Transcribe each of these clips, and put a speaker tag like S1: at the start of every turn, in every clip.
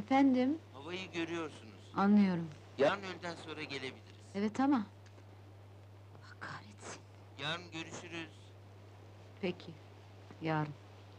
S1: Efendim,
S2: Havayı görüyorsunuz.
S1: anlıyorum.
S2: Yarın öğleden sonra gelebiliriz.
S1: Evet ama... Allah kahretsin.
S2: Yarın görüşürüz.
S1: Peki, yarın.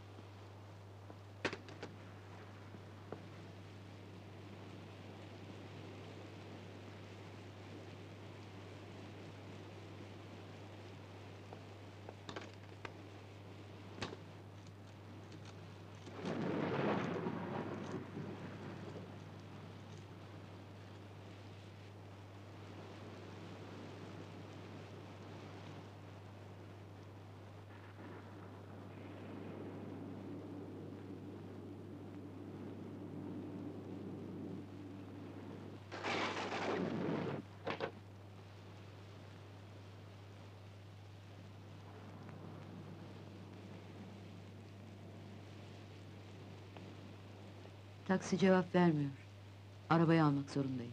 S1: Taksi cevap vermiyor. Arabayı almak zorundayım.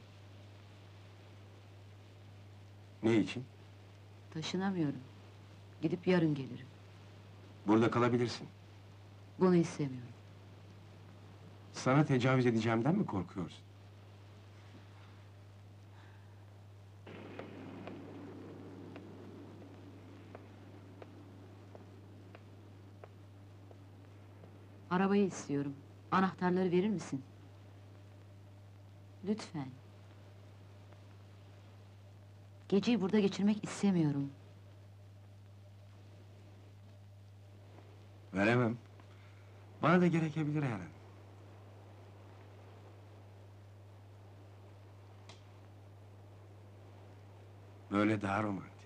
S3: Ne için?
S1: Taşınamıyorum. Gidip yarın gelirim.
S3: Burada kalabilirsin.
S1: Bunu istemiyorum.
S3: Sana tecavüz edeceğimden mi korkuyorsun?
S1: Arabayı istiyorum. Anahtarları verir misin? Lütfen. Geceyi burada geçirmek istemiyorum.
S3: Veremem. Bana da gerekebilir her an. Böyle daha romantik.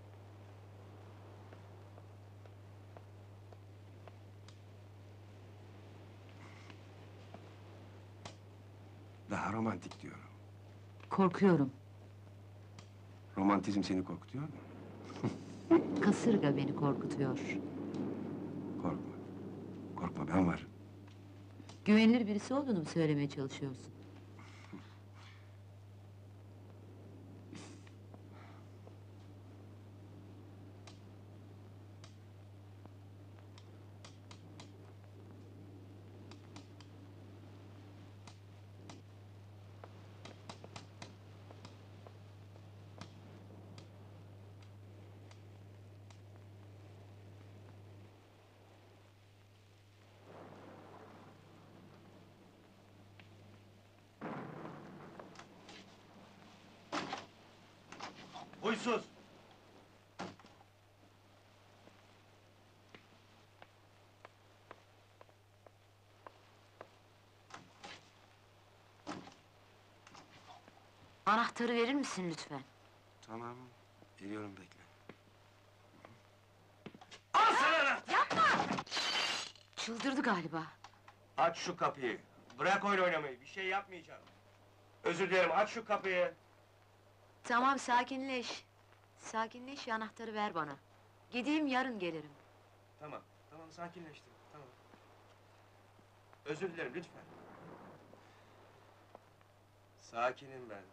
S3: Daha romantik diyorum.
S1: Korkuyorum.
S3: Romantizm seni korkutuyor mu?
S1: Kasırga beni korkutuyor.
S3: Korkma. Korkma, ben varım.
S1: Güvenilir birisi olduğunu mu söylemeye çalışıyorsun?
S4: Huysuz!
S1: Anahtarı verir misin lütfen?
S3: Tamam, geliyorum, bekle.
S4: Al sana!
S1: Çıldırdı galiba.
S4: Aç şu kapıyı! Bırak oyun oynamayı, bir şey yapmayacağım. Özür dilerim, aç şu kapıyı!
S1: Tamam, sakinleş. Sakinleş, anahtarı ver bana. Gideyim, yarın gelirim.
S4: Tamam, tamam, sakinleştim, tamam. Özür dilerim, lütfen. Sakinim ben.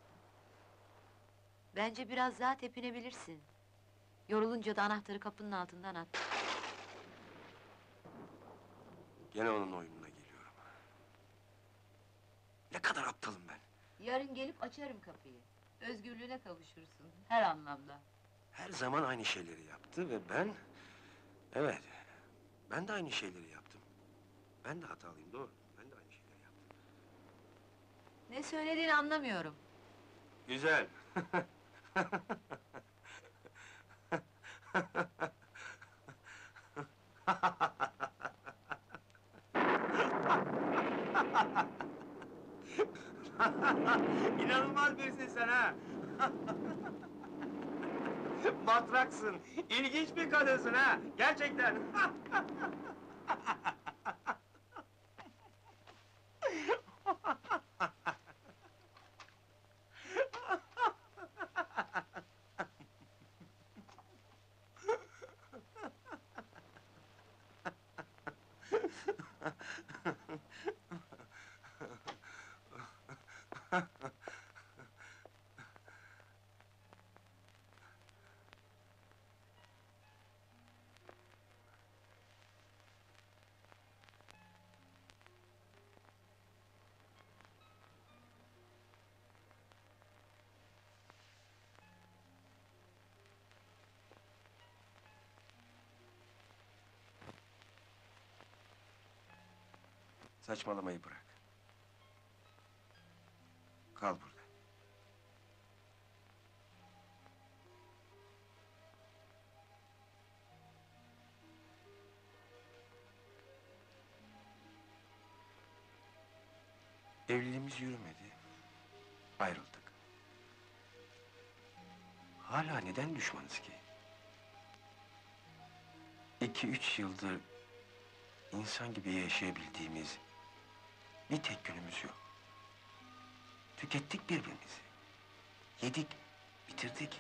S1: Bence biraz daha tepinebilirsin. Yorulunca da anahtarı kapının altından at.
S3: Gene onun oyununa geliyorum. Ne kadar aptalım ben!
S1: Yarın gelip açarım kapıyı. Özgürlüğüne kavuşursun, her anlamda.
S3: Her zaman aynı şeyleri yaptı ve ben... Evet, ben de aynı şeyleri yaptım. Ben de hatalıyım, doğru. Ben de aynı şeyleri yaptım.
S1: Ne söylediğini anlamıyorum.
S3: Güzel!
S4: İnanılmaz birisin sen ha! Batraksın, ilginç bir kadınsın ha! Gerçekten!
S3: Saçmalamayı bırak. Kal burada. Evliliğimiz yürümedi. Ayrıldık. Hala neden düşmanız ki? 2-3 yıldır insan gibi yaşayabildiğimiz bir tek günümüz yok. Tükettik birbirimizi. Yedik, bitirdik.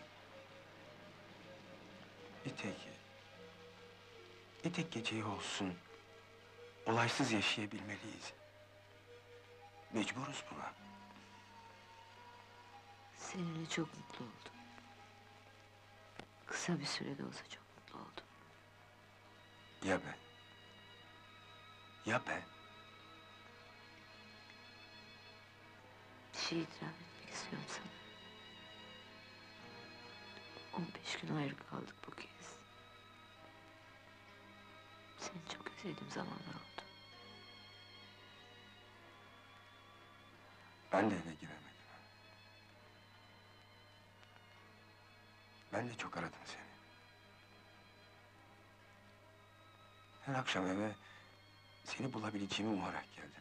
S3: Bir tek geceyi olsun olaysız yaşayabilmeliyiz. Mecburuz buna.
S1: Seninle çok mutlu oldum. Kısa bir sürede olsa çok mutlu oldum.
S3: Ya ben? Ya ben?
S1: Bir şey itiraf etmek istiyorum sana. 15 gün ayrı kaldık bu kez. Seni çok özlediğim zamanlar oldu.
S3: Ben de eve giremedim. Ben de çok aradım seni. Her akşam eve seni bulabileceğimi umarak geldim.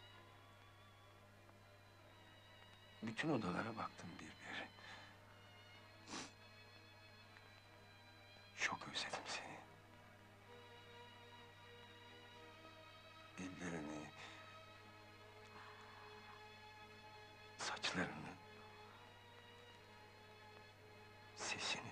S3: Bütün odalara baktım bir bir. Çok özledim seni. Ellerini, saçlarını, sesini.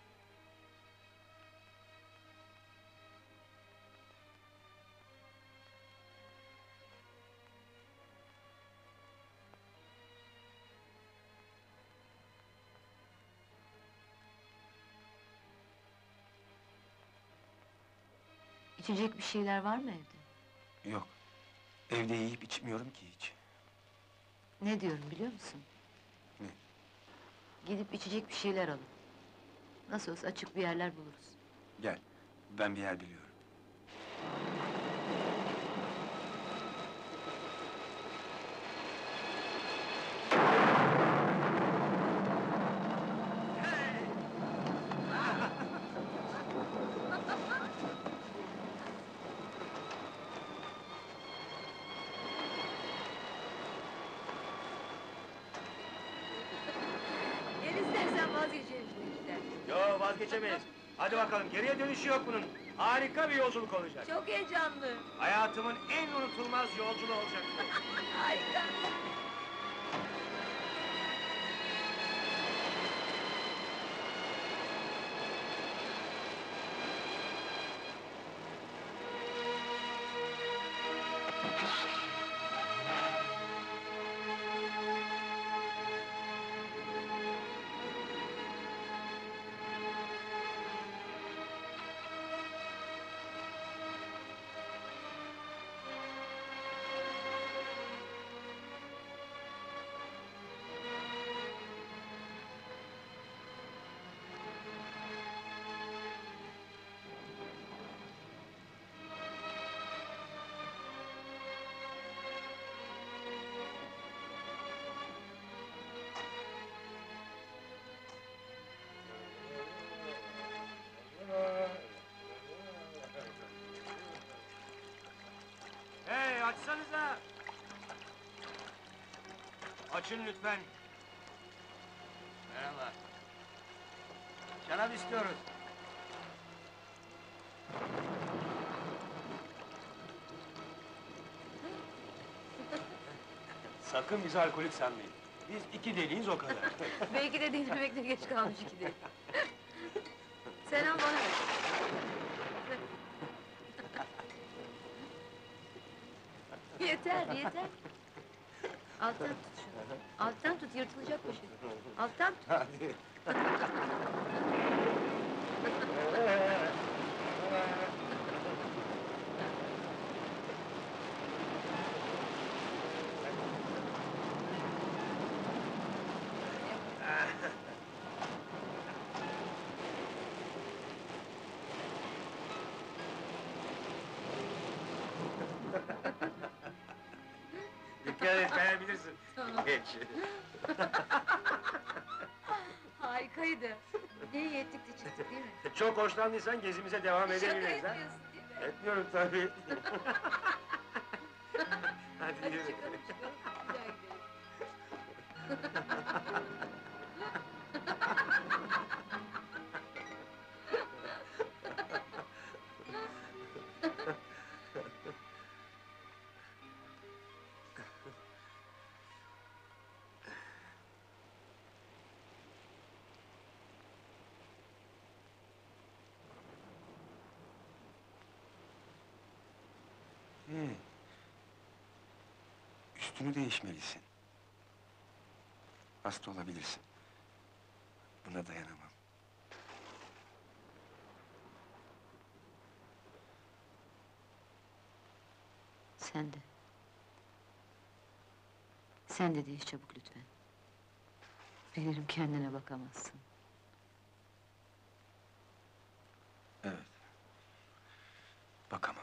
S1: İçecek bir şeyler var mı evde?
S3: Yok, evde yiyip içmiyorum ki hiç.
S1: Ne diyorum biliyor musun?
S3: Ne?
S1: Gidip içecek bir şeyler alın. Nasıl olsa açık bir yerler buluruz.
S3: Gel, ben bir yer biliyorum.
S1: Gel istersen vazgeçelim şu işten.
S4: Yo, vazgeçemeyiz. Hadi bakalım, geriye dönüşü yok bunun. Harika bir yolculuk olacak.
S1: Çok heyecanlı.
S4: Hayatımın en unutulmaz yolculuğu olacak.
S1: Harika.
S4: Hey, açsanıza! Açın lütfen. Merhaba. Şarap istiyoruz. Sakın bizi alkolik sanmayın. Biz iki deliyiz o kadar.
S1: Belki de dinlemekte geç kalmış ikide. Selam bana ver. Yeter, yeter. Alttan tut şunu. Alttan tut, yırtılacak bu şey. Alttan tut.
S3: gerçi.
S1: Harikaydı. Ne iyi ettik de çıktık değil mi?
S3: Çok hoşlandıysan gezimize devam
S1: Şaka
S3: edebiliriz ha?
S1: yapıyorsun değil mi?
S3: Etmiyorum tabii. Hadi
S1: Hadi
S3: yürü.
S1: çıkalım çıkalım. Güzel gidelim.
S3: Üstünü değişmelisin. Hasta olabilirsin. Buna dayanamam.
S1: Sen de. Sen de değiş çabuk lütfen. Bilirim kendine bakamazsın.
S3: Evet. Bakamam.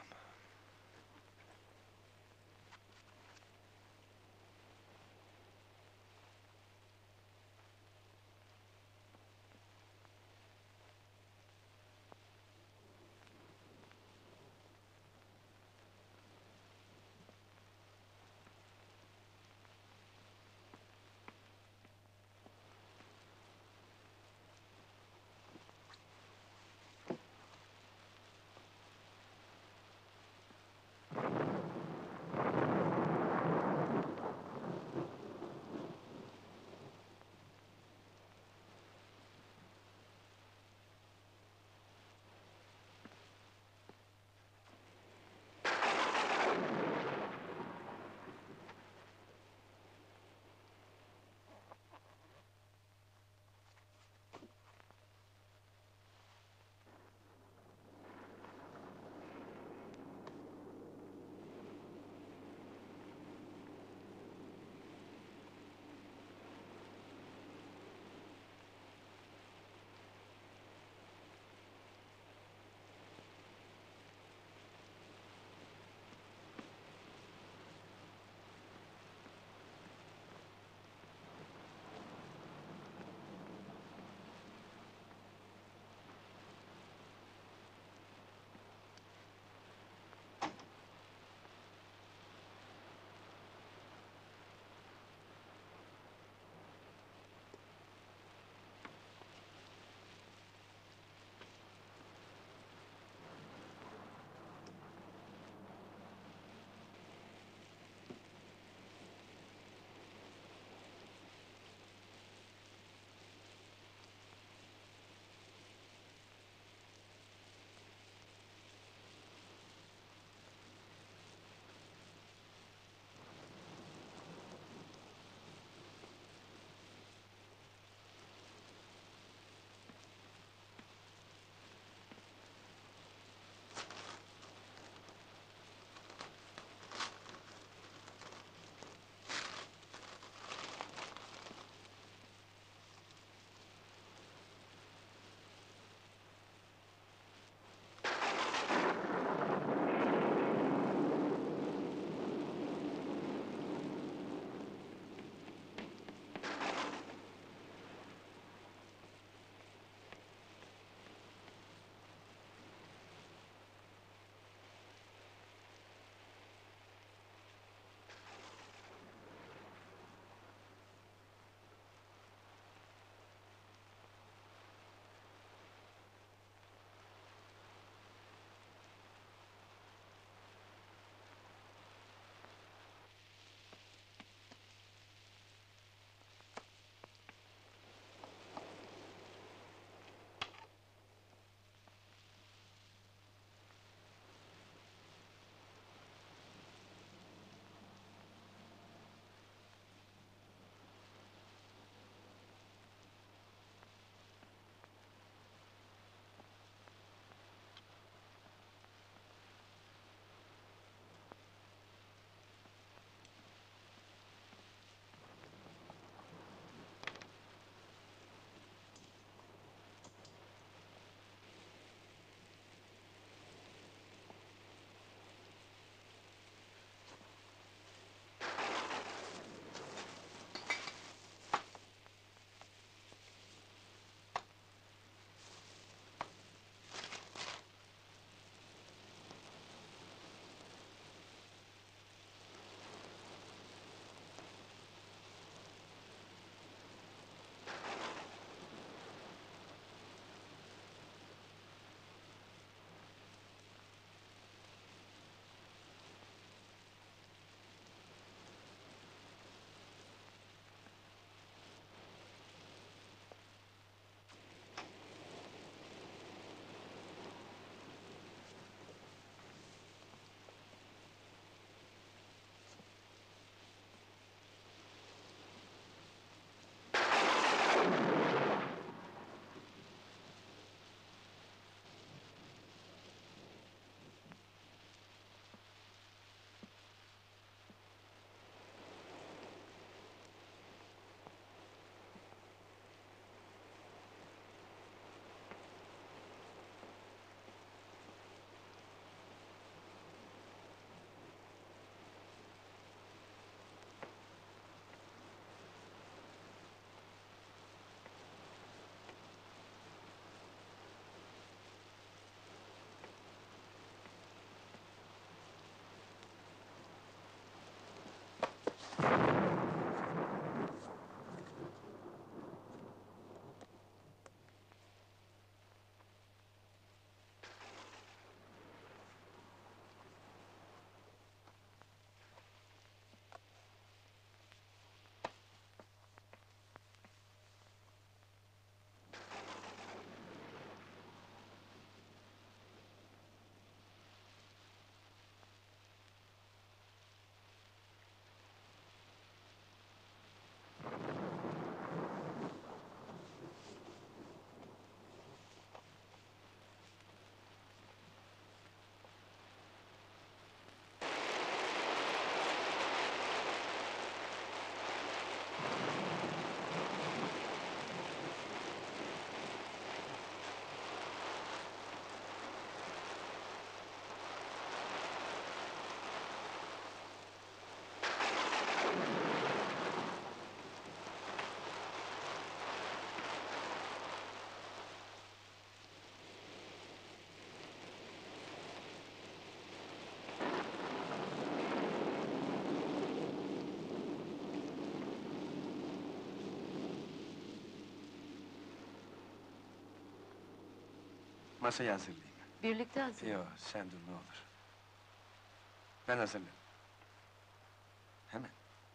S3: Masayı hazırlayayım.
S1: Birlikte hazır.
S3: Yok, sen dur ne olur. Ben hazırlarım. Hemen.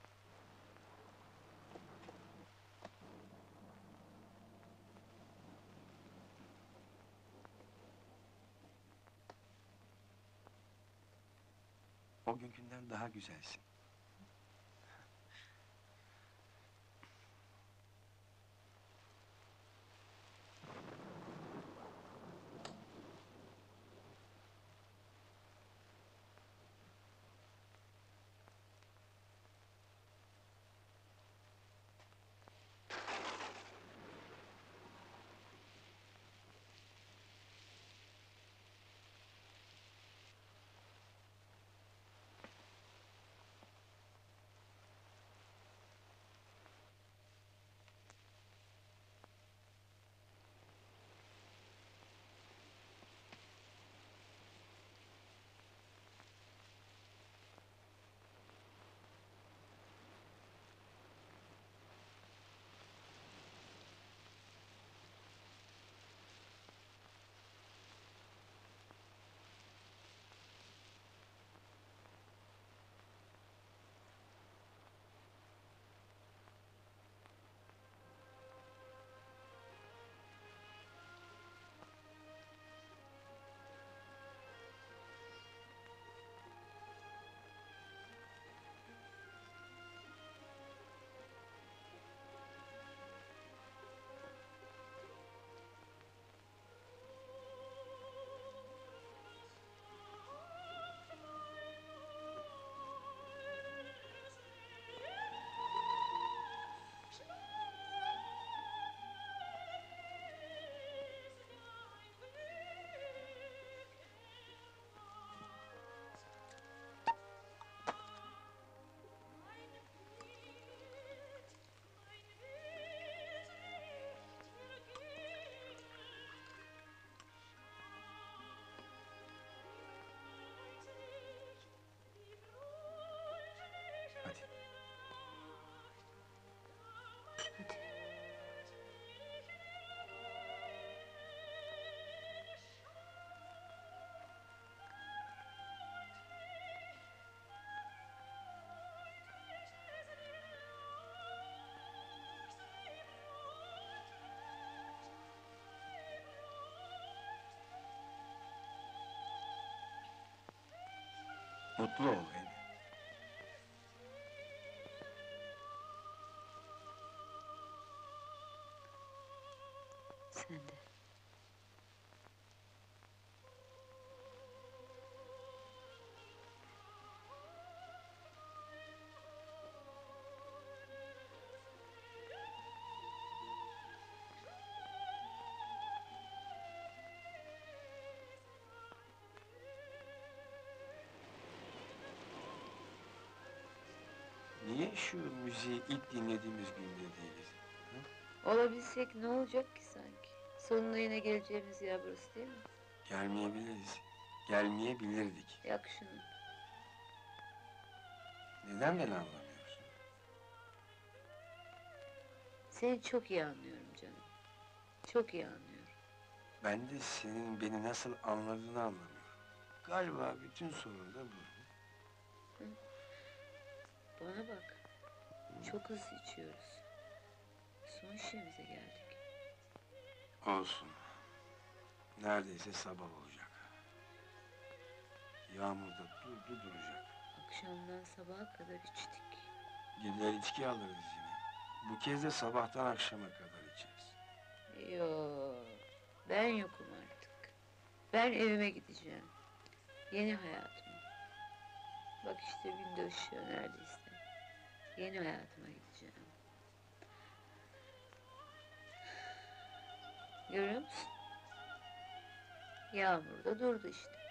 S3: O günkünden daha güzelsin. Hadi.
S1: Hadi.
S3: Mutlu ol Eni.
S1: Sen de.
S3: Niye şu müziği ilk dinlediğimiz günde değiliz?
S1: Olabilsek ne olacak ki sanki? Sonuna yine geleceğimiz yer burası değil mi?
S3: Gelmeyebiliriz. Gelmeyebilirdik.
S1: Yak şunu.
S3: Neden beni anlamıyorsun?
S1: Seni çok iyi anlıyorum canım. Çok iyi anlıyorum.
S3: Ben de senin beni nasıl anladığını anlamıyorum. Galiba bütün sorun da bu.
S1: Bana bak. Çok hızlı içiyoruz. Son şişemize geldik.
S3: Olsun. Neredeyse sabah olacak. Yağmur da duracak.
S1: Akşamdan sabaha kadar içtik.
S3: Gider içki alırız yine. Bu kez de sabahtan akşama kadar içeriz.
S1: Yo, ben yokum artık. Ben evime gideceğim. Yeni hayatıma. Bak işte gün de ışıyor neredeyse. Yeni hayatıma gideceğim. Görüyor musun? Yağmur da durdu işte.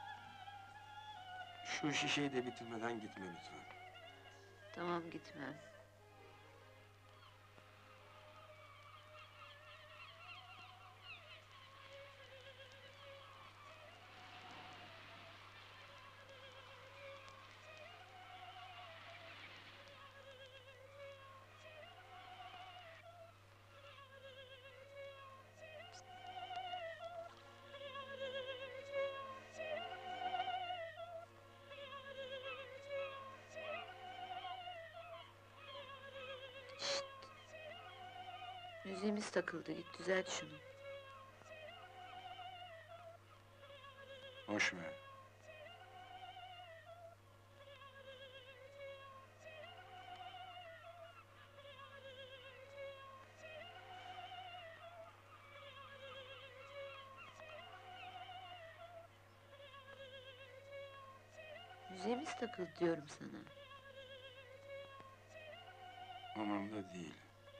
S3: Şu şişeyi de bitirmeden gitme lütfen.
S1: Tamam gitmem. Müziğimiz takıldı, git düzelt şunu.
S3: Boş ver.
S1: Müziğimiz takıldı diyorum sana.
S3: Umurumda değil.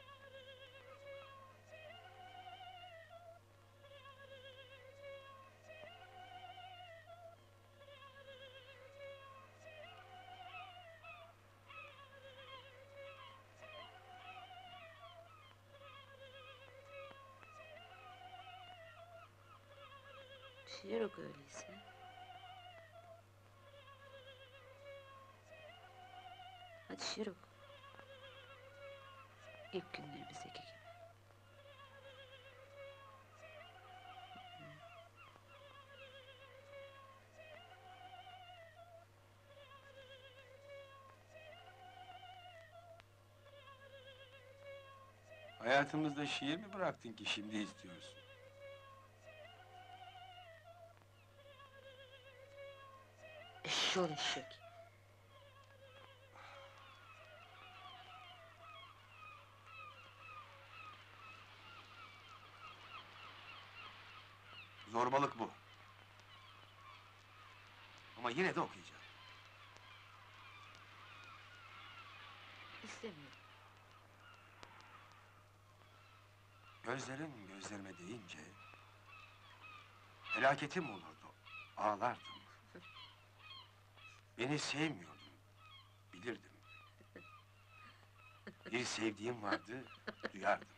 S1: Şiir oku öyleyse. Hadi şiir oku. İlk günlerimizdeki gibi.
S3: Hayatımızda şiir mi bıraktın ki şimdi istiyorsun?
S1: Eşşoğlu eşek.
S3: Zorbalık bu. Ama yine de okuyacağım.
S1: İstemiyorum.
S3: Gözlerin gözlerime değince... ...felaketim olurdu, ağlardım. Beni sevmiyordun, bilirdim. Bir sevdiğim vardı, duyardım.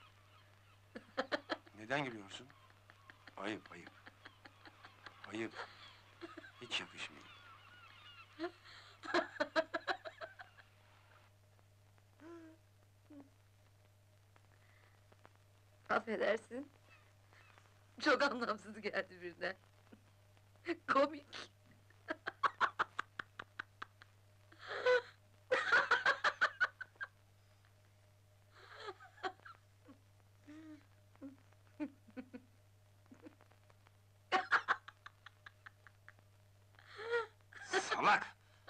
S3: Neden gülüyorsun? Ayıp, ayıp. Ayıp. Hiç yakışmıyor.
S1: Affedersin. Çok anlamsız geldi birden. Komik.
S3: Salak!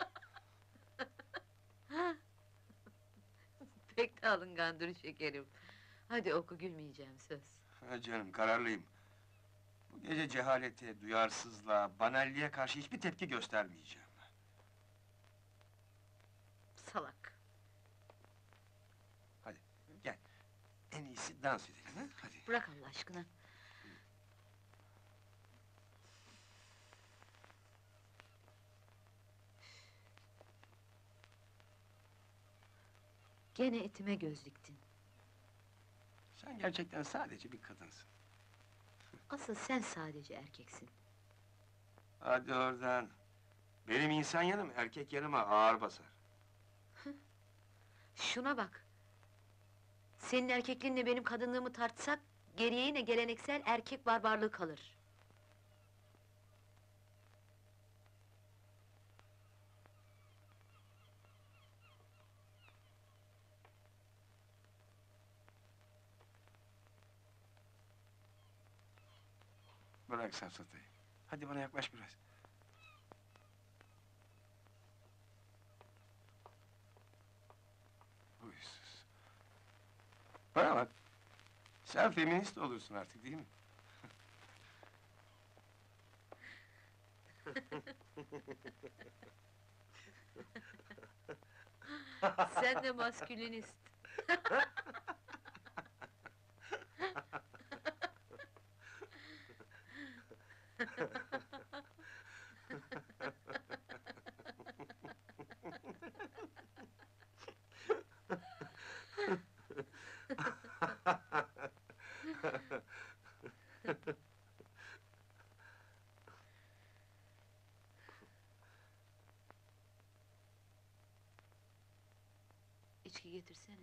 S1: Pek de alıngandır şekerim. Hadi oku, gülmeyeceğim söz.
S3: Ha canım, kararlıyım. Bu gece cehalete, duyarsızlığa, banalliğe karşı hiçbir tepki göstermeyeceğim.
S1: Salak.
S3: Hadi, gel. En iyisi dans edelim, ha? Hadi.
S1: Bırak Allah aşkına. Gene etime göz diktin.
S3: Sen gerçekten sadece bir kadınsın.
S1: Asıl sen sadece erkeksin.
S3: Hadi oradan. Benim insan yanım, erkek yanıma ağır basar.
S1: Şuna bak! Senin erkekliğinle benim kadınlığımı tartsak... ...geriye yine geleneksel erkek barbarlığı kalır.
S3: Bırak safsatayı. Hadi bana yaklaş biraz. Huysuz. Bana bak. Sen feminist olursun artık, değil mi?
S1: Sen de maskülinist. İçki getirsene.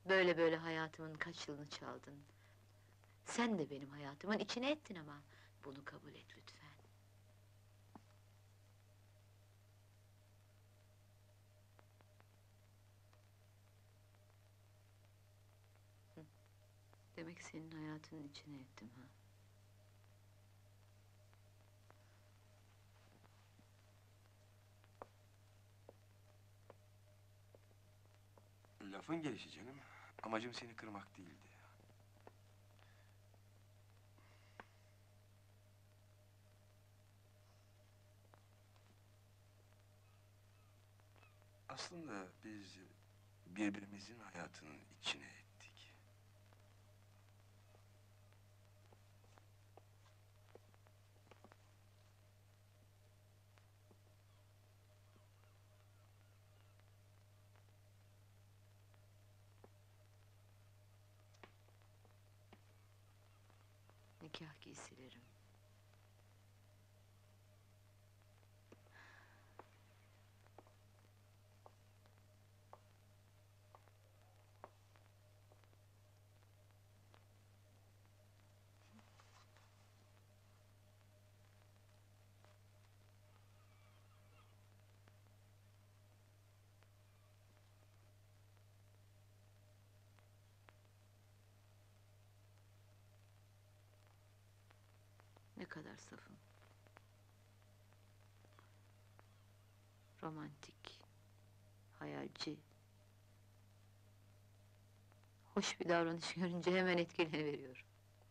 S1: Böyle böyle hayatımın kaç yılını çaldın. Sen de benim hayatımın içine ettin ama bunu kabul et lütfen. Hı. Demek senin hayatının içine ettim ha.
S3: Lafın gelişi canım. Amacım seni kırmak değildi. Aslında biz birbirimizin hayatının içine ettik.
S1: Nikah giysilerim. Ne kadar safım. Romantik, hayalci. Hoş bir davranış görünce hemen etkileniveriyorum.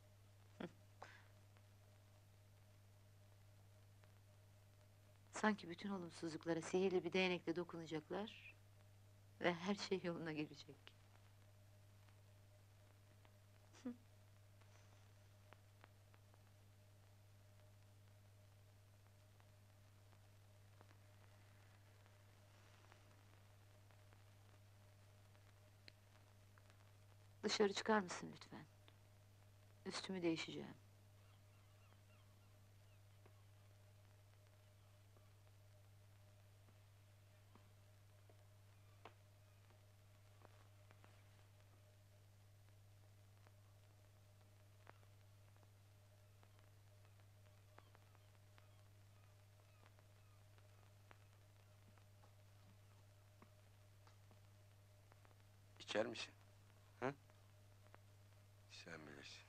S1: Sanki bütün olumsuzluklara sihirli bir değnekle dokunacaklar ve her şey yoluna girecek. Dışarı çıkar mısın lütfen? Üstümü değişeceğim.
S3: İçer misin? Hı? Sen bilirsin.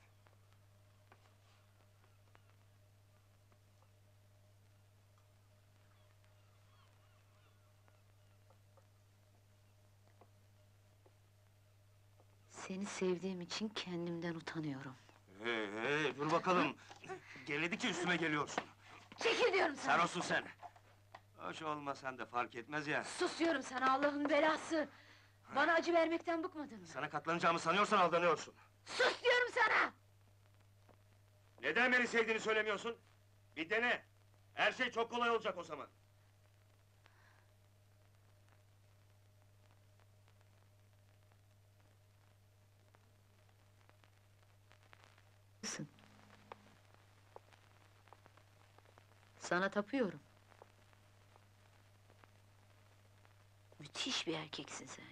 S1: Seni sevdiğim için kendimden utanıyorum.
S4: Dur bakalım. Geledi ki üstüme geliyorsun.
S1: Çekil diyorum sana!
S4: Sarhoşsun sen. Hoş olmasan da fark etmez ya.
S1: Sus diyorum sana, Allah'ın belası! Bana acı vermekten bıkmadın mı?
S4: Sana katlanacağımı sanıyorsan aldanıyorsun.
S1: Sus diyorum sana!
S4: Neden beni sevdiğini söylemiyorsun? Bir dene. Her şey çok kolay olacak o zaman.
S1: Sana tapıyorum. Müthiş bir erkeksin sen.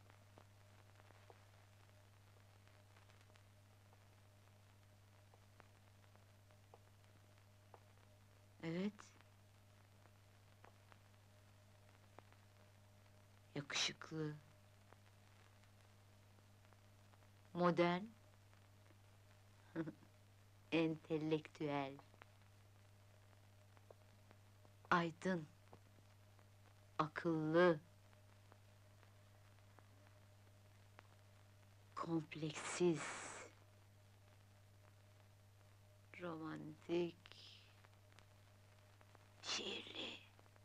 S1: Evet. Yakışıklı. Modern. Entelektüel. Aydın. Akıllı. Kompleksiz. Romantik. Şiirli.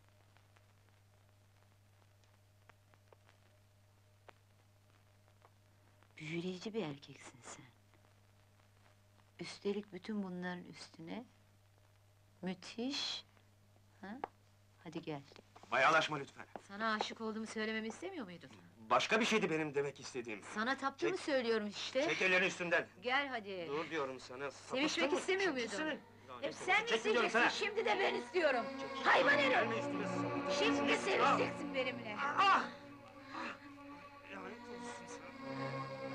S1: Büyüleyici bir erkeksin sen. Üstelik bütün bunların üstüne müthiş. Ha? Hadi gel.
S4: Bayalaşma lütfen.
S1: Sana aşık olduğumu söylememi istemiyor muydun?
S4: Başka bir şeydi benim demek istediğim.
S1: Sana taptığımı
S4: Çek-
S1: söylüyorum işte.
S4: Çek ellerini üstümden.
S1: Gel hadi.
S4: Dur diyorum sana.
S1: Sevişmek
S4: sapıttın mı?
S1: istemiyor
S4: Çekilsene.
S1: muydun?
S4: Ya,
S1: Hep sen mi
S4: çekil diyorum
S1: isteyeceksin?
S4: sana.
S1: Şimdi de ben istiyorum. Hayvan herif!
S4: Gelme üstüme, sapıtırsın.
S1: Şimdi
S4: Ah!
S1: sevişeceksin benimle.
S4: Ah! Lanet olsun sana.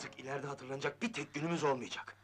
S3: Artık ileride hatırlanacak bir tek günümüz olmayacak.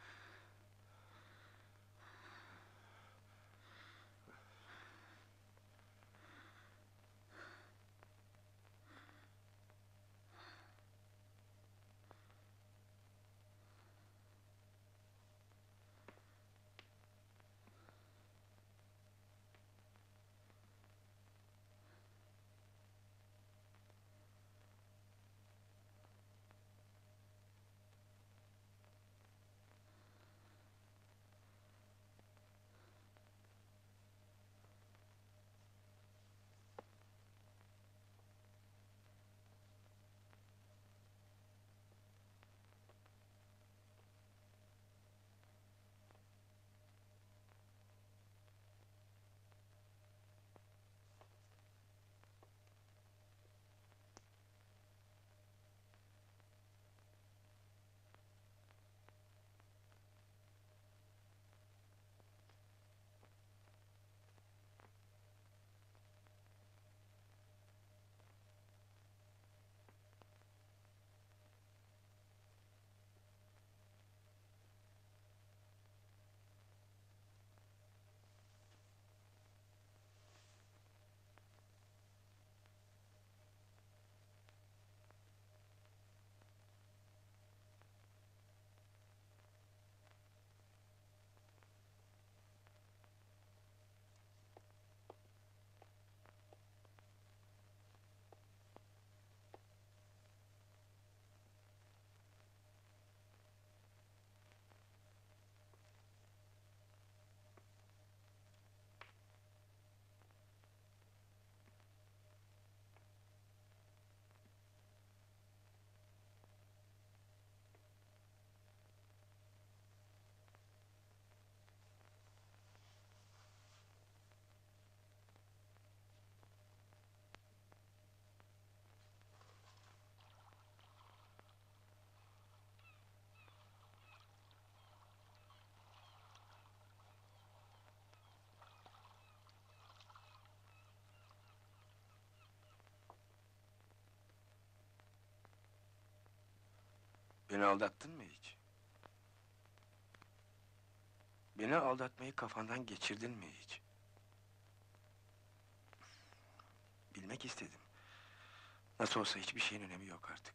S3: Beni aldattın mı hiç? Beni aldatmayı kafandan geçirdin mi hiç? Bilmek istedim. Nasıl olsa hiçbir şeyin önemi yok artık.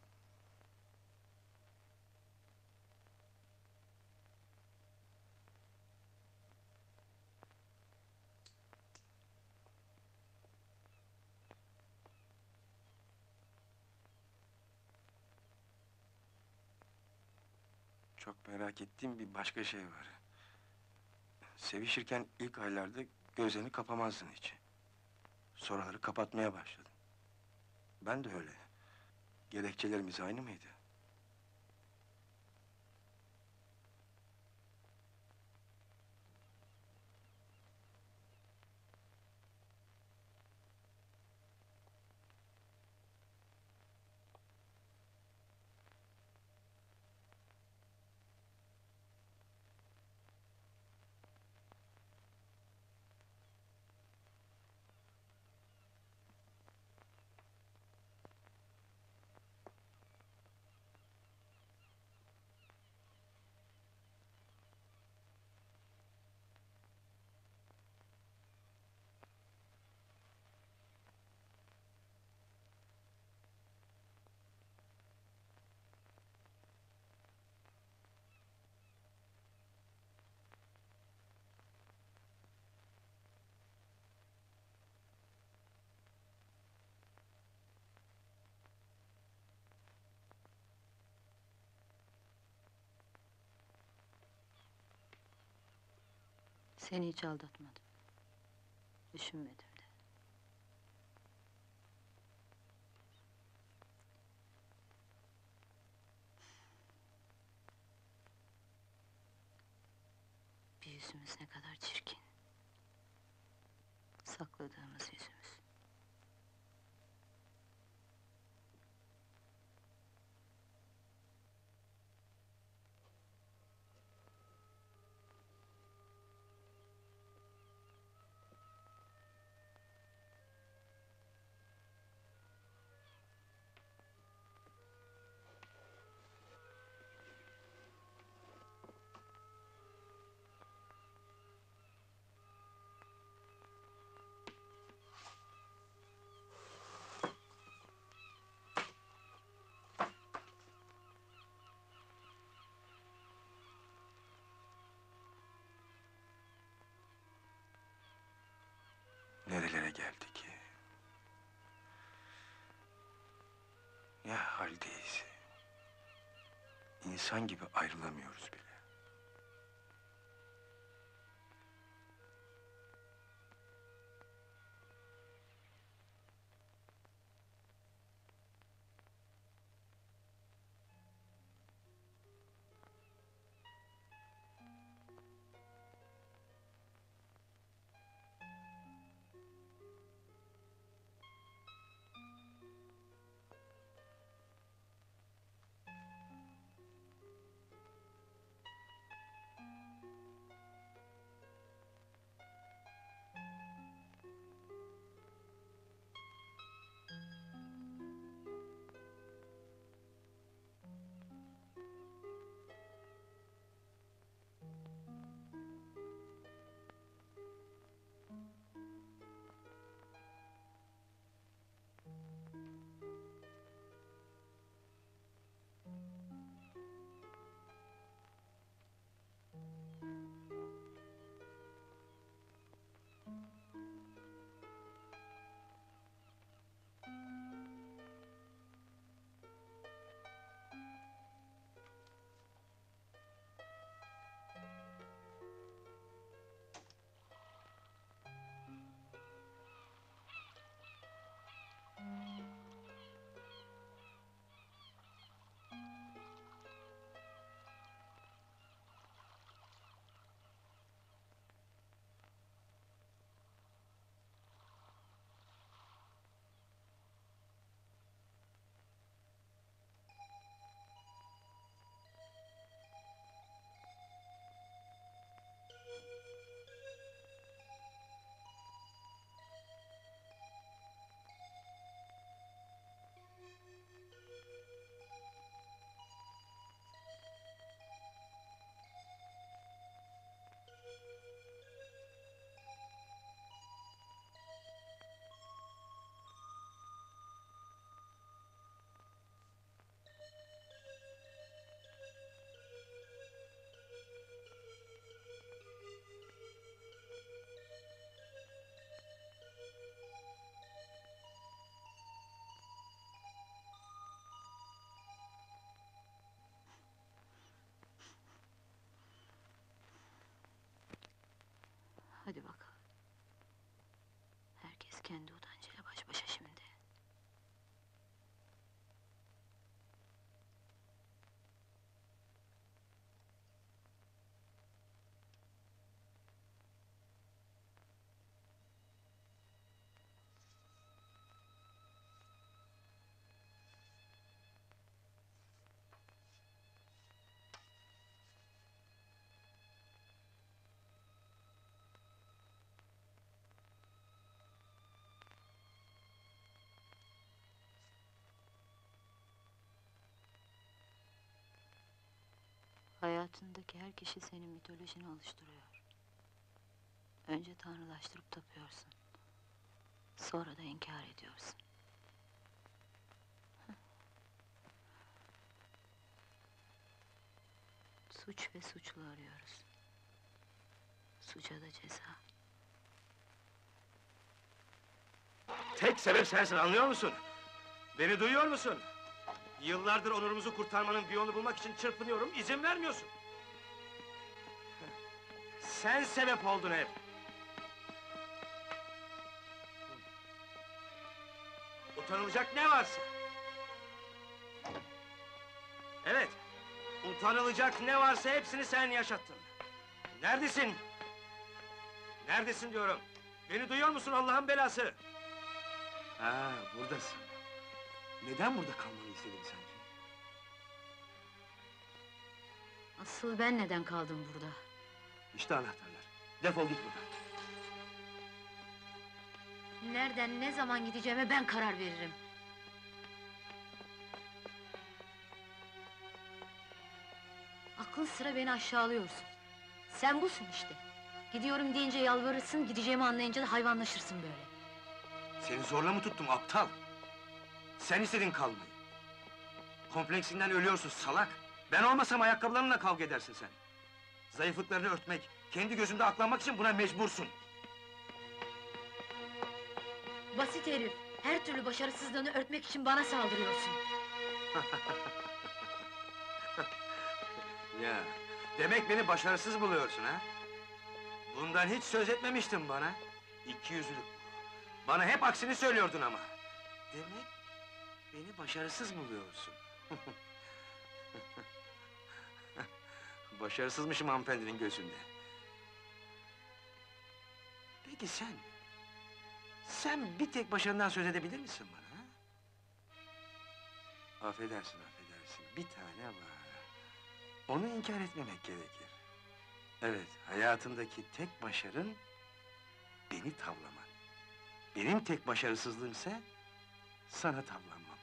S3: Çok merak ettiğim bir başka şey var. Sevişirken ilk aylarda gözlerini kapamazdın hiç. Sonraları kapatmaya başladın. Ben de öyle. Gerekçelerimiz aynı mıydı?
S1: Seni hiç aldatmadım. Düşünmedim de. Bir yüzümüz ne kadar çirkin. Sakladığımız yüzümüz.
S3: insan gibi ayrılamıyoruz bile.
S1: Hadi bakalım. Herkes kendi utancıyla baş başa şimdi. Hayatındaki her kişi senin mitolojini oluşturuyor. Önce tanrılaştırıp tapıyorsun. Sonra da inkar ediyorsun. Suç ve suçlu arıyoruz. Suça da ceza.
S3: Tek sebep sensin, anlıyor musun? Beni duyuyor musun? Yıllardır onurumuzu kurtarmanın bir yolunu bulmak için çırpınıyorum, izin vermiyorsun. Sen sebep oldun hep. Utanılacak ne varsa. Evet, utanılacak ne varsa hepsini sen yaşattın. Neredesin? Neredesin diyorum. Beni duyuyor musun Allah'ın belası? Ha, buradasın. Neden burada kalmanı istedim sence?
S1: Asıl ben neden kaldım burada?
S3: İşte anahtarlar. Defol git buradan.
S1: Nereden, ne zaman gideceğime ben karar veririm. Aklın sıra beni aşağılıyorsun. Sen busun işte. Gidiyorum deyince yalvarırsın, gideceğimi anlayınca da hayvanlaşırsın böyle.
S3: Seni zorla mı tuttum aptal? Sen istedin kalmayı. Kompleksinden ölüyorsun salak. Ben olmasam ayakkabılarınla kavga edersin sen. Zayıflıklarını örtmek, kendi gözünde aklanmak için buna mecbursun.
S1: Basit herif, her türlü başarısızlığını örtmek için bana saldırıyorsun.
S3: Ya, demek beni başarısız buluyorsun ha? Bundan hiç söz etmemiştin bana. İkiyüzlülük bu. Bana hep aksini söylüyordun ama. Demek beni başarısız buluyorsun. Başarısızmışım hanımefendinin gözünde. Peki sen bir tek başarından söz edebilir misin bana, ha? Affedersin, bir tane var. Onu inkar etmemek gerekir. Evet, hayatındaki tek başarın beni tavlaman. Benim tek başarısızlığımsa sana tavlanmam.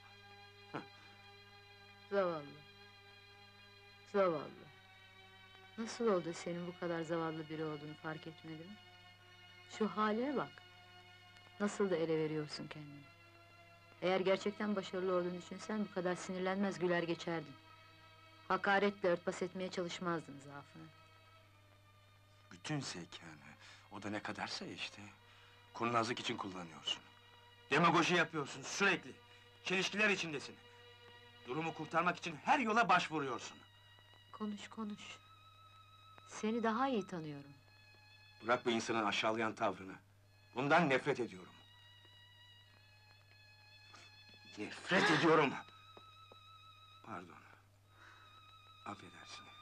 S1: Zavallı. Zavallı. Nasıl oldu senin bu kadar zavallı biri olduğunu fark etmedin? Şu haline bak. Nasıl da ele veriyorsun kendini. Eğer gerçekten başarılı olduğunu düşünsen bu kadar sinirlenmez güler geçerdin. Hakaretle örtbas etmeye çalışmazdın zaafını.
S3: Bütün zekanı, o da ne kadarsa işte. Kurnazlık için kullanıyorsun. Demagoji yapıyorsun sürekli. Çelişkiler içindesin. Durumu kurtarmak için her yola başvuruyorsun.
S1: Konuş. Seni daha iyi tanıyorum.
S3: Bırak bu insanın aşağılayan tavrını. Bundan nefret ediyorum. Nefret ediyorum! Pardon. Affedersin.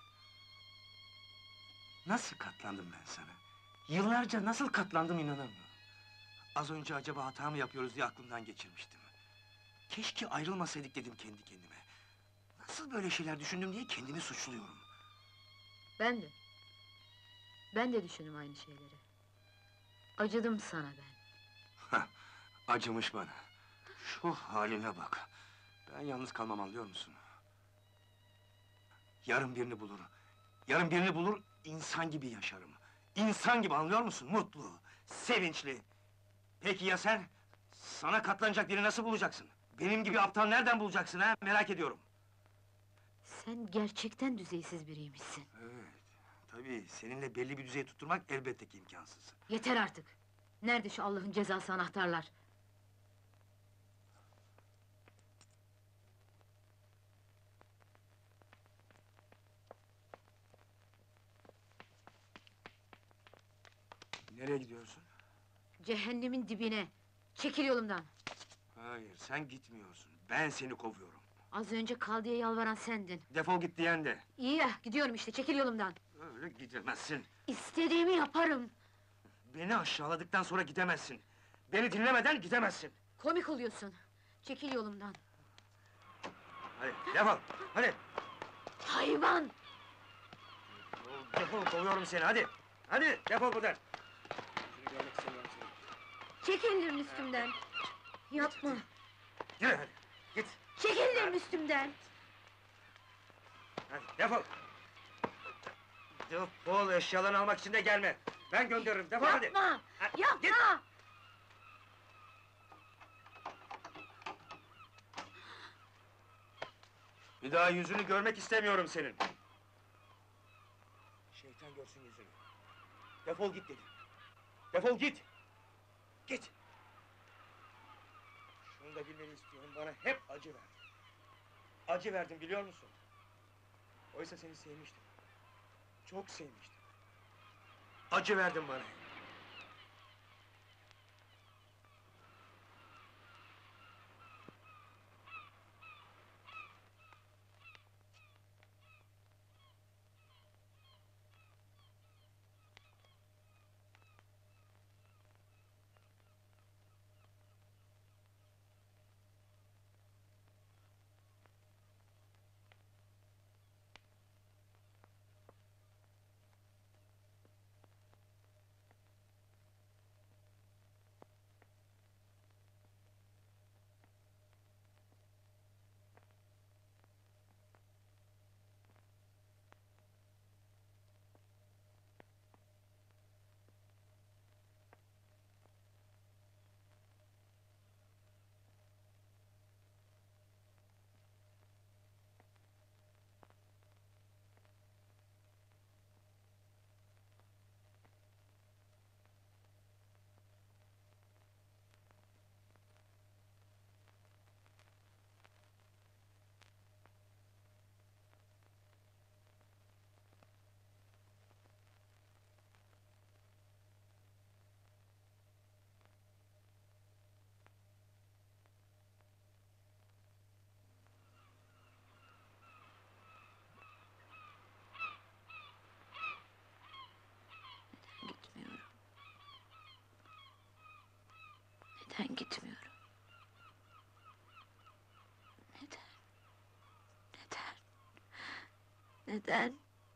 S3: Nasıl katlandım ben sana? Yıllarca nasıl katlandım inanamıyorum. Az önce acaba hata mı yapıyoruz diye aklımdan geçirmiştim. Keşke ayrılmasaydık dedim kendi kendime. Nasıl böyle şeyler düşündüm diye kendimi suçluyorum.
S1: Ben de. Ben de düşündüm aynı şeyleri. Acıdım sana ben.
S3: Hah, acımış bana. Şu haline bak. Ben yalnız kalmam, anlıyor musun? Yarın birini bulur. Yarın birini bulur, insan gibi yaşarım. İnsan gibi, anlıyor musun? Mutlu, sevinçli. Peki ya sen? Sana katlanacak biri nasıl bulacaksın? Benim gibi aptal nereden bulacaksın ha? Merak ediyorum.
S1: Sen gerçekten düzeysiz biriymişsin.
S3: Evet, tabii seninle belli bir düzey tutturmak elbette ki imkansız.
S1: Yeter artık! Nerede şu Allah'ın cezası anahtarlar?
S3: Nereye gidiyorsun?
S1: Cehennemin dibine! Çekil yolumdan!
S3: Hayır, sen gitmiyorsun. Ben seni kovuyorum.
S1: Az önce kal diye yalvaran sendin.
S3: Defol git diyen de.
S1: İyi ya, gidiyorum işte, çekil yolumdan!
S3: Öyle gidemezsin.
S1: İstediğimi yaparım!
S3: Beni aşağıladıktan sonra gidemezsin. Beni dinlemeden gidemezsin.
S1: Komik oluyorsun! Çekil yolumdan!
S3: Hadi, defol, hadi!
S1: Hayvan!
S3: Defol, kovuyorum seni, hadi! Hadi, defol buradan! Şunu görmek istemiyorum seni.
S1: Çek ellerini üstümden! Yapma!
S3: Yürü hadi, git!
S1: Çek ellerini üstümden!
S3: Hadi, defol! Defol, eşyalarını almak için de gelme! Ben gönderirim, defol hadi!
S1: Yapma!
S3: Hadi,
S1: Yapma!
S3: git! Bir daha yüzünü görmek istemiyorum senin! Şeytan görsün yüzünü! Defol git dedim! Defol git! Git! Şunu da bilmeni istiyorum, bana hep acı verdin! Acı verdin, biliyor musun? Oysa seni sevmiştim. Çok sevmiştim. Acı verdin bana.
S1: için gitmiyorum. Neden? Neden? Neden?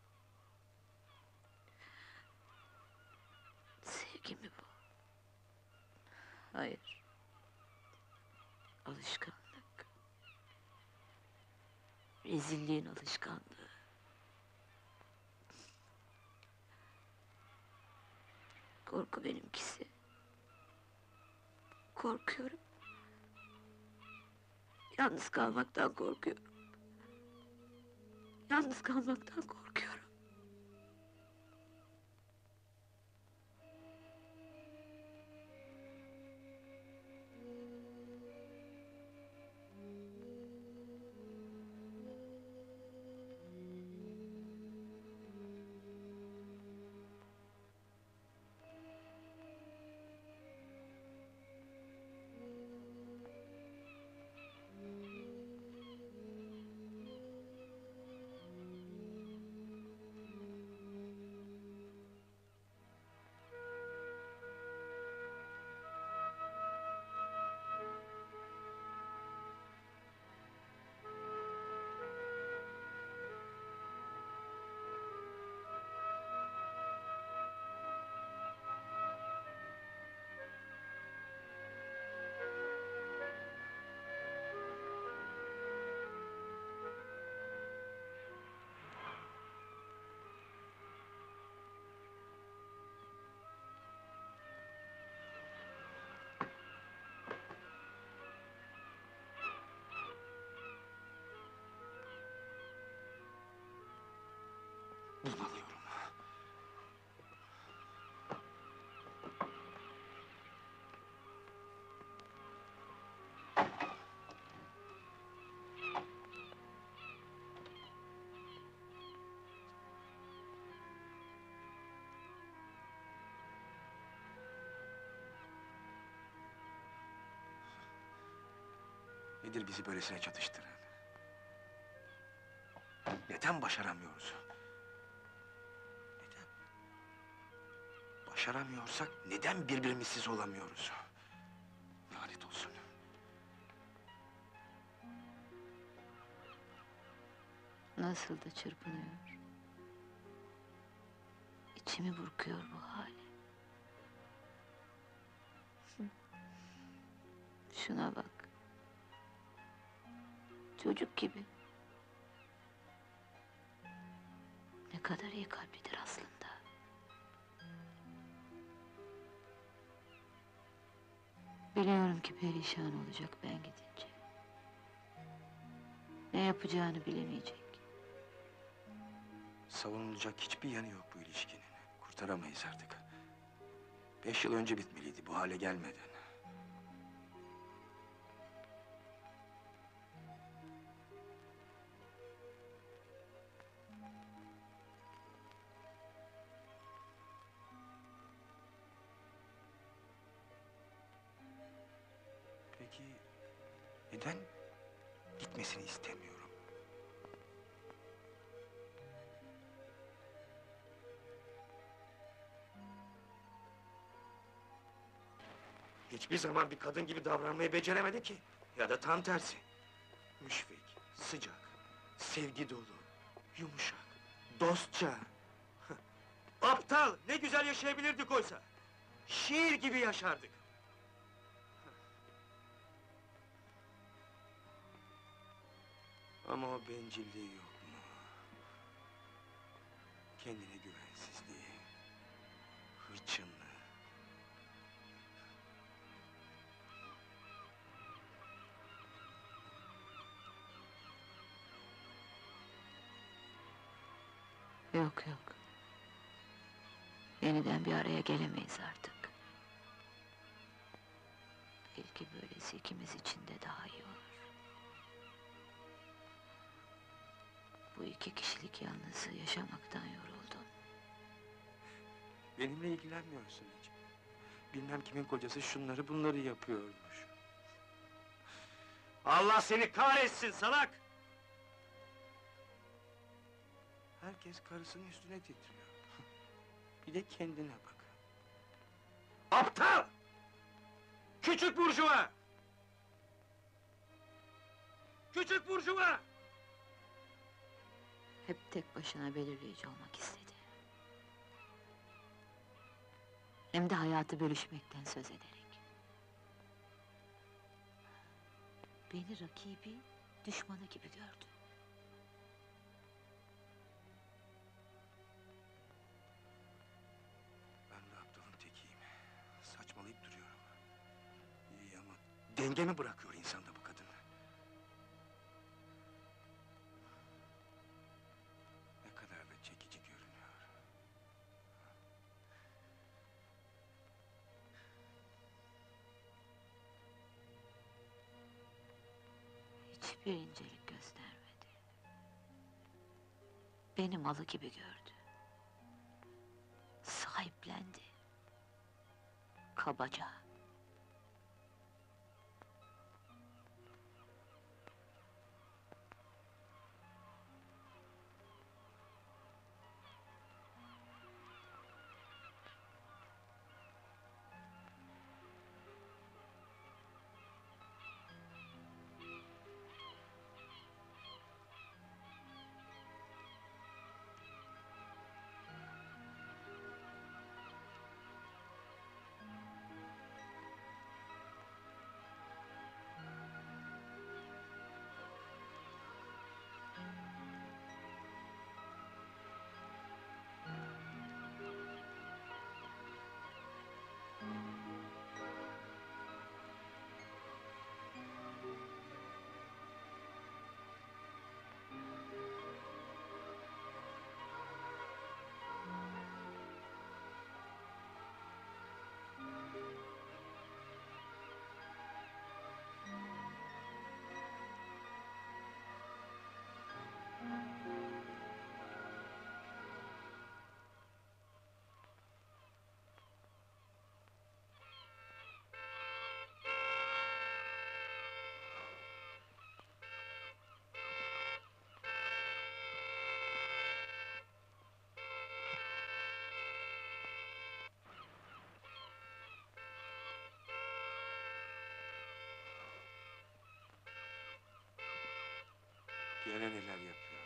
S1: Sevgi mi bu? Hayır. Alışkanlık. Rezilliğin alışkanlığı. Korku benimkisi. Korkuyorum. Yalnız kalmaktan korkuyorum. Yalnız kalmaktan korkuyorum.
S3: Bunalıyorum. Nedir bizi böylesine çatıştıran? Neden başaramıyoruz? Neden? Başaramıyorsak neden birbirimizsiz olamıyoruz? Lanet olsun.
S1: Nasıl da çırpınıyor. İçimi burkuyor bu hali. Hı. Şuna bak. Çocuk gibi. Ne kadar iyi kalplidir aslında. Biliyorum ki perişan olacak ben gidince. Ne yapacağını bilemeyecek.
S3: Savunulacak hiçbir yanı yok bu ilişkinin. Kurtaramayız artık. 5 yıl önce bitmeliydi bu hale gelmeden. Peki neden gitmesini istemiyorum? Hiçbir zaman bir kadın gibi davranmayı beceremedi ki. Ya da tam tersi. Müşfik, sıcak, sevgi dolu, yumuşak, dostça. Aptal, ne güzel yaşayabilirdik oysa. Şiir gibi yaşardık. Ama o bencilliği yok mu? Kendine güvensizliği, hırçınlığı.
S1: Yok yok. Yeniden bir araya gelemeyiz artık. Belki böylesi ikimiz için de daha iyi olur. Bu iki kişilik yalnızlığı yaşamaktan yoruldum.
S3: Benimle ilgilenmiyorsun hiç. Bilmem kimin kocası şunları bunları yapıyormuş. Allah seni kahretsin salak! Herkes karısının üstüne titriyor. Bir de kendine bak. Aptal! Küçük burjuva! Küçük burjuva!
S1: Hep tek başına belirleyici olmak istedi. Hem de hayatı bölüşmekten söz ederek. Beni rakibi, düşmanı gibi gördü.
S5: Ben de aptalın tekiyim. Saçmalayıp duruyorum. İyi ama dengemi bırakıyor insanda bu kadın. Ne kadar da çekici görünüyor.
S1: Hiçbir incelik göstermedi. Beni malı gibi gördü. Sahiplendi. Kabaca.
S5: Gene neler yapıyor?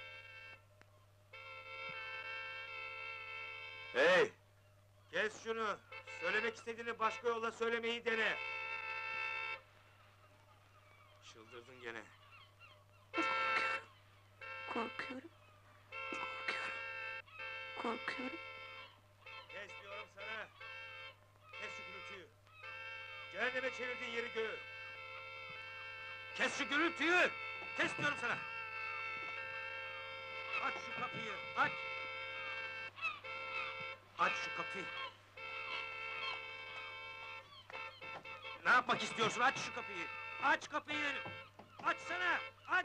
S3: Hey! Kes şunu! Söylemek istediğini başka yolla söylemeyi dene! Çıldırdın gene.
S1: Korkuyorum. Korkuyorum. Korkuyorum.
S3: Kes diyorum sana! Kes şu gürültüyü! Cehenneme çevirdiğin yeri göğü! Kes şu gürültüyü! Kes diyorum sana! Aç şu kapıyı, aç! Aç şu kapıyı! Ne yapmak istiyorsun? Aç şu kapıyı! Aç kapıyı! Açsana! Aç!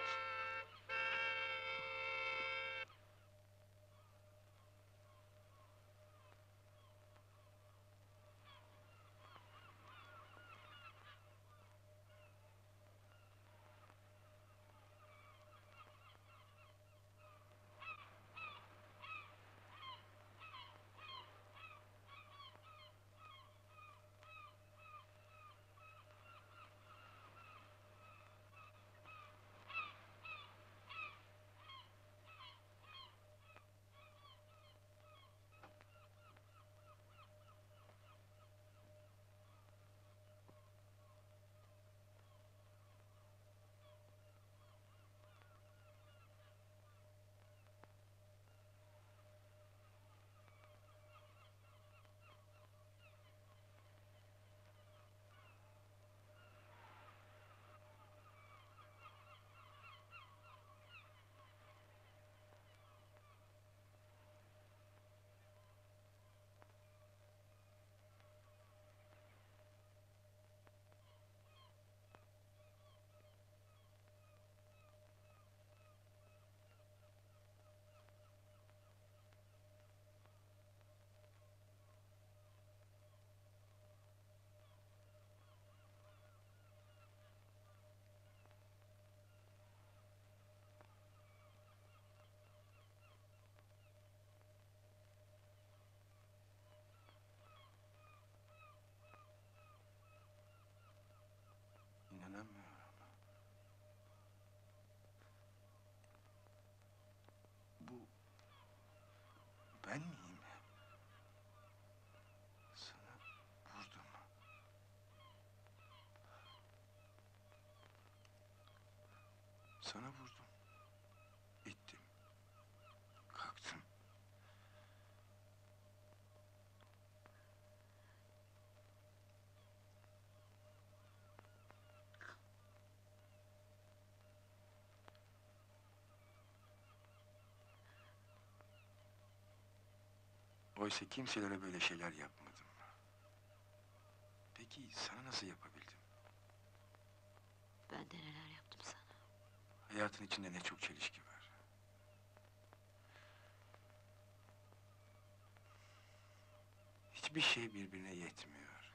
S5: Sana vurdum. İttim. Kalktım. Oysa kimselere böyle şeyler yapmadım. Peki sana nasıl yapabildim?
S1: Ben de neler yaptım sana.
S5: Hayatın içinde ne çok çelişki var. Hiçbir şey birbirine yetmiyor.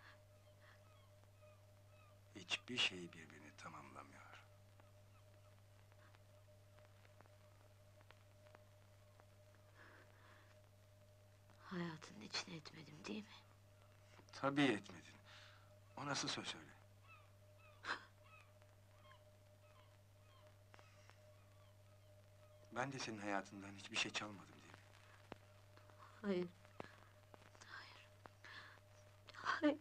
S5: Hiçbir şey birbirini tamamlamıyor.
S1: Hayatının içine etmedim değil mi?
S5: Tabii etmedin. O nasıl söz öyle? Ben de senin hayatından hiçbir şey çalmadım değil mi?
S1: Hayır. Hayır. Hayır.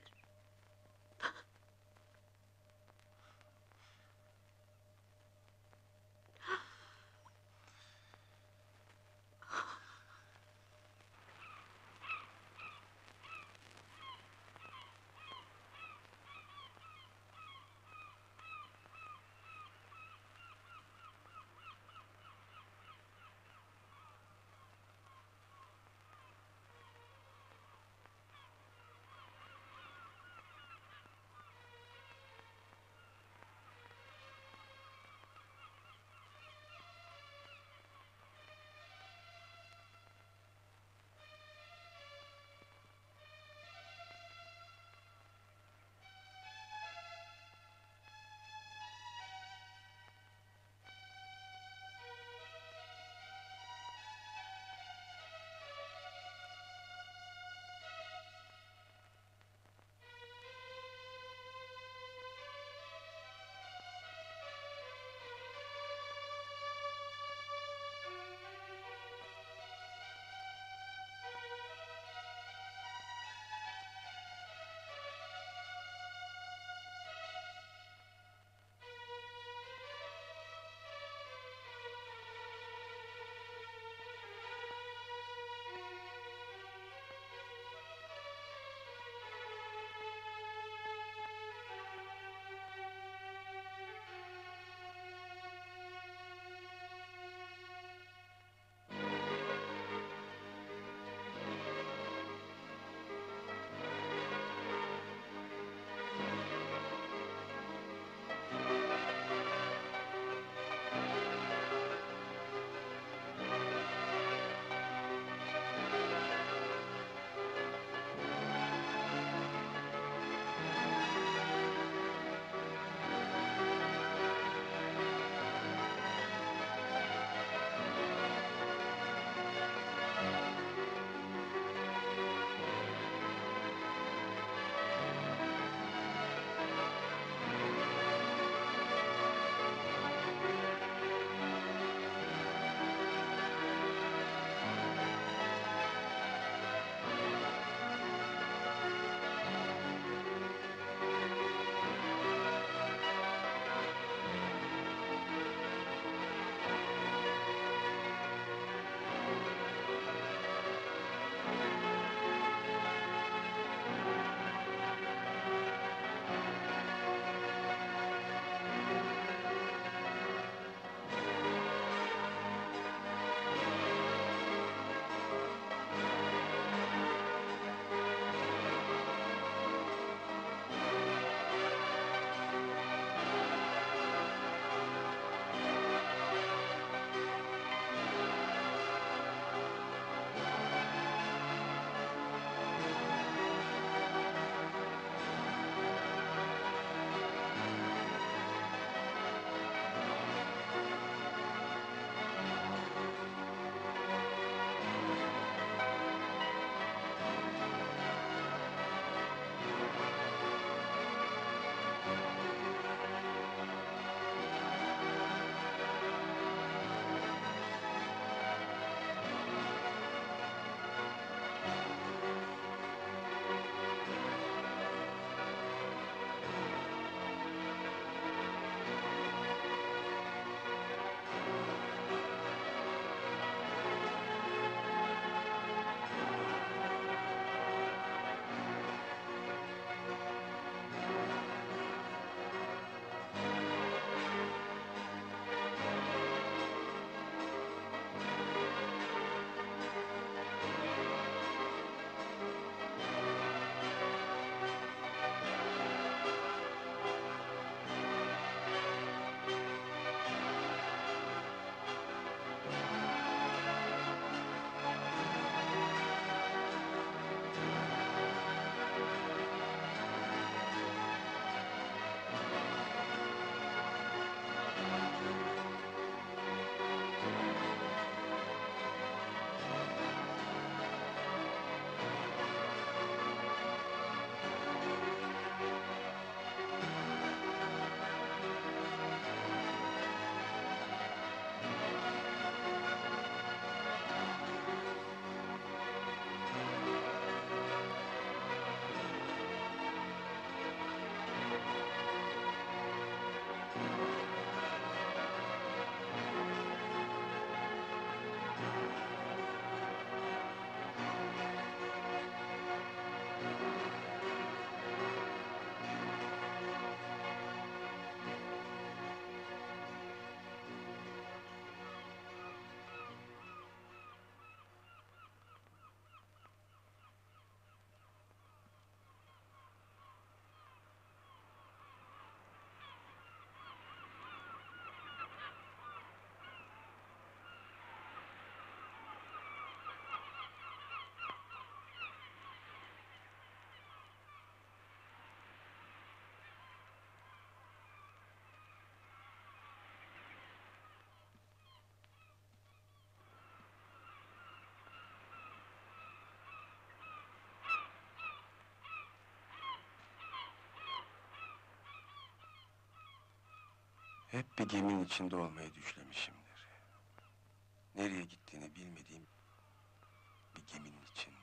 S5: Hep bir geminin içinde olmayı düşlemişimdir. Nereye gittiğini bilmediğim bir geminin içinde.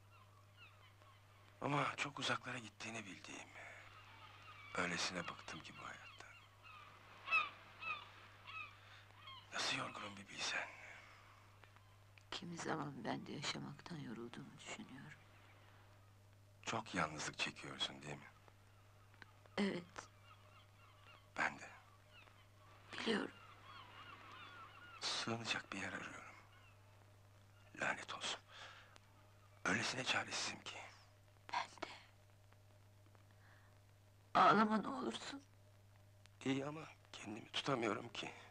S5: Ama çok uzaklara gittiğini bildiğim. Öylesine bıktım ki bu hayattan. Nasıl yorgunum bir bilsen.
S1: Kimi zaman ben de yaşamaktan yorulduğumu düşünüyorum.
S5: Çok yalnızlık çekiyorsun değil mi?
S1: Evet,
S5: Ben de.
S1: biliyorum.
S5: Sığınacak bir yer arıyorum. Lanet olsun. Öylesine çaresizim ki.
S1: Ben de. Ağlama ne olursun.
S5: İyi ama kendimi tutamıyorum ki.